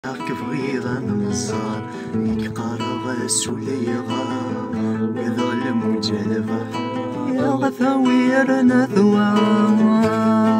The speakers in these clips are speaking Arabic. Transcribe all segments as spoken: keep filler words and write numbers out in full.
كيف غير نمزار يقارغ السوليغا ويظلم وجلبه يا غثوير نثوار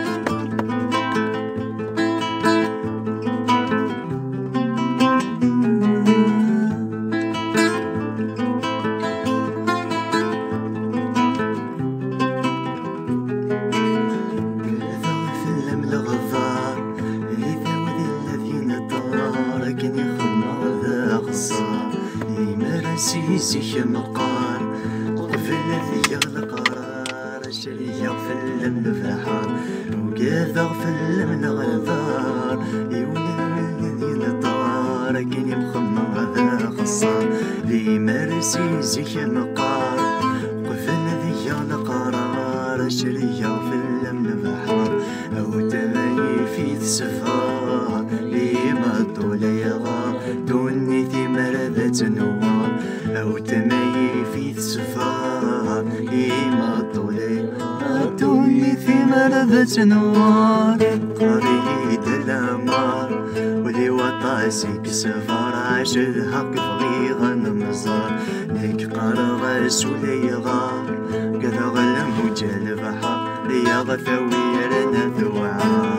سيسي مقار قفل ذي القرار شريع في اللمن فحار وكذا في اللمن غدار يولد ذي الطار كني مخمر ذا خصار ذي مرسيسي مقار قفل ذي القرار شريع في اللمن فحار أو تمني في سفار لما طوليغا دوني ثمر ذات نوار أو تمي في السفار إما طولي أتوني ثمر ذات نوار قريد الأمار ولي وطاسك سفار عاشد حق بغيغا نمزار ليك قرغ سوليغا كذا غلم وجال بحر يا غثوير نثوار